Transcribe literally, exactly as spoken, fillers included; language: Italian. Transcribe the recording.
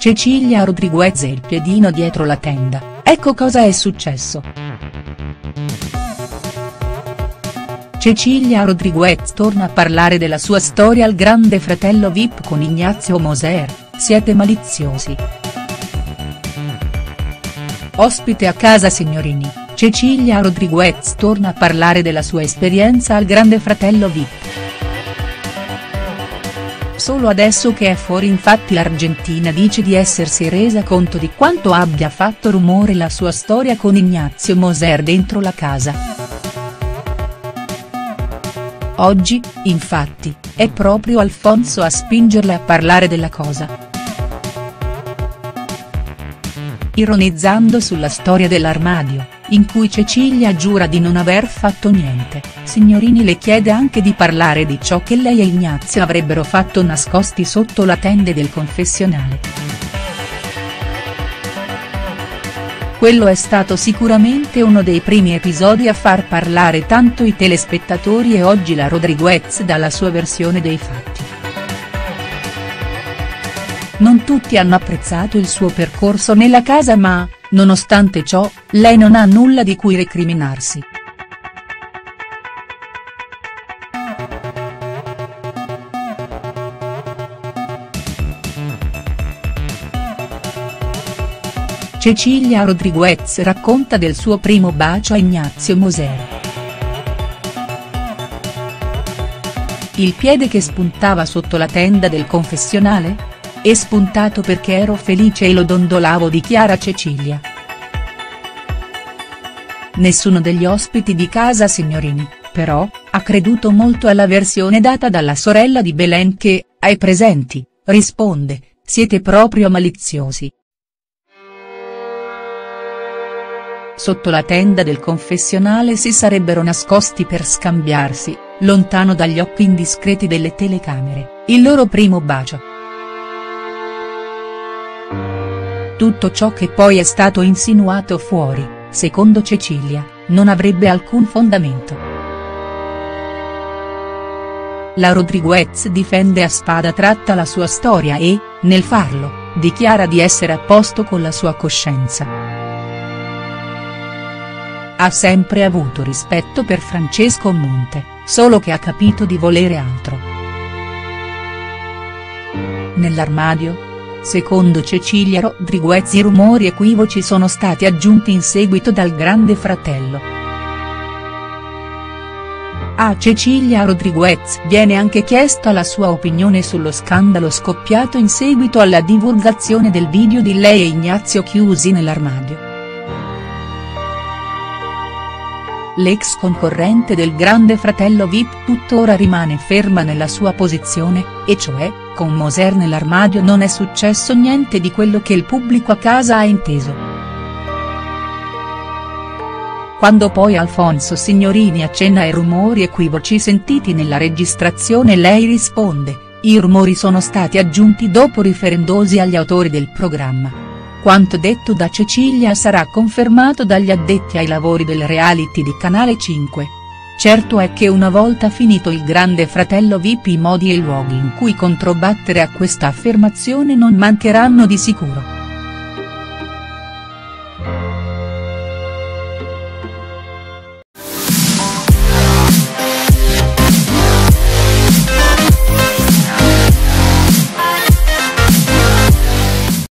Cecilia Rodriguez e il piedino dietro la tenda, ecco cosa è successo. Cecilia Rodriguez torna a parlare della sua storia al Grande Fratello V I P con Ignazio Moser, siete maliziosi. Ospite a casa Signorini, Cecilia Rodriguez torna a parlare della sua esperienza al Grande Fratello V I P. Solo adesso che è fuori infatti l'Argentina dice di essersi resa conto di quanto abbia fatto rumore la sua storia con Ignazio Moser dentro la casa. Oggi, infatti, è proprio Alfonso a spingerla a parlare della cosa. Ironizzando sulla storia dell'armadio, in cui Cecilia giura di non aver fatto niente, Signorini le chiede anche di parlare di ciò che lei e Ignazio avrebbero fatto nascosti sotto la tende del confessionale. Quello è stato sicuramente uno dei primi episodi a far parlare tanto i telespettatori e oggi la Rodriguez dà la sua versione dei fatti. Non tutti hanno apprezzato il suo percorso nella casa ma, nonostante ciò, lei non ha nulla di cui recriminarsi. Cecilia Rodriguez racconta del suo primo bacio a Ignazio Moser. Il piede che spuntava sotto la tenda del confessionale? È spuntato perché ero felice e lo dondolavo, dichiara Cecilia. Nessuno degli ospiti di casa Signorini, però, ha creduto molto alla versione data dalla sorella di Belen che, ai presenti, risponde, siete proprio maliziosi. Sotto la tenda del confessionale si sarebbero nascosti per scambiarsi, lontano dagli occhi indiscreti delle telecamere, il loro primo bacio. Tutto ciò che poi è stato insinuato fuori, secondo Cecilia, non avrebbe alcun fondamento. La Rodriguez difende a spada tratta la sua storia e, nel farlo, dichiara di essere a posto con la sua coscienza. Ha sempre avuto rispetto per Francesco Monte, solo che ha capito di volere altro. Nell'armadio? Secondo Cecilia Rodriguez i rumori equivoci sono stati aggiunti in seguito dal Grande Fratello. A Cecilia Rodriguez viene anche chiesta la sua opinione sullo scandalo scoppiato in seguito alla divulgazione del video di lei e Ignazio chiusi nell'armadio. L'ex concorrente del Grande Fratello V I P tuttora rimane ferma nella sua posizione, e cioè, con Moser nell'armadio non è successo niente di quello che il pubblico a casa ha inteso. Quando poi Alfonso Signorini accenna ai rumori equivoci sentiti nella registrazione lei risponde, i rumori sono stati aggiunti dopo riferendosi agli autori del programma. Quanto detto da Cecilia sarà confermato dagli addetti ai lavori del reality di Canale cinque. Certo è che una volta finito il Grande Fratello V I P i modi e i luoghi in cui controbattere a questa affermazione non mancheranno di sicuro.